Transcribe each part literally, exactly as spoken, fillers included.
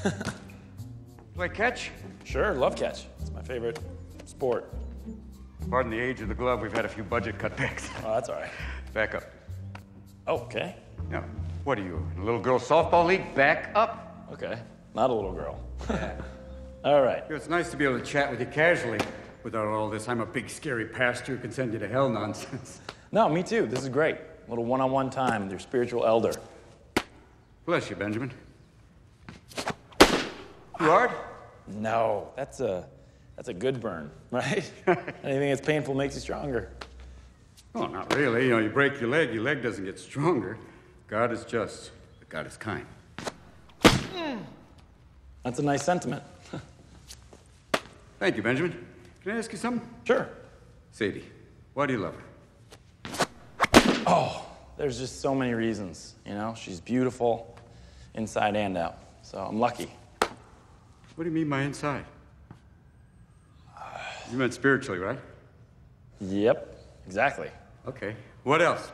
Play catch? Sure, love catch. It's my favorite sport. Pardon the age of the glove, we've had a few budget cutbacks. Oh, that's all right. Back up. Okay. No, what are you, in a little girls softball league? Back up. Okay. Not a little girl. Yeah. All right. It's nice to be able to chat with you casually without all this "I'm a big scary pastor who can send you to hell" nonsense. No, me too. This is great. A little one-on-one time with your spiritual elder. Bless you, Benjamin. Too hard? No, that's a that's a good burn, right? Anything that's painful makes you stronger. Oh, not really. You know, you break your leg, your leg doesn't get stronger. God is just, but God is kind. That's a nice sentiment. Thank you, Benjamin. Can I ask you something? Sure. Sadie, why do you love her? Oh, there's just so many reasons, you know? She's beautiful, inside and out, so I'm lucky. What do you mean by inside? You meant spiritually, right? Yep, exactly. Okay. What else?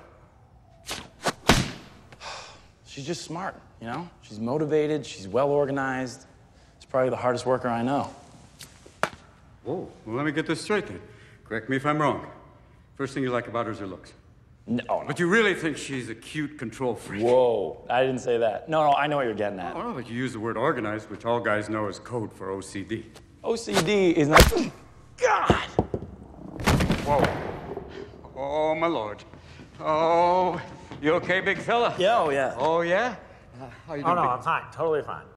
She's just smart, you know? She's motivated, she's well-organized. She's probably the hardest worker I know. Whoa, well, let me get this straight then. Correct me if I'm wrong. First thing you like about her is her looks. No, no. But you really think she's a cute control freak. Whoa, I didn't say that. No, no, I know what you're getting at. Oh, no, but you use the word organized, which all guys know is code for O C D. O C D is not... God! Whoa. Oh, my Lord. Oh, you okay, big fella? Yeah, oh, yeah. Oh, yeah? Uh, how you Oh, doing, no, big- I'm fine. Totally fine.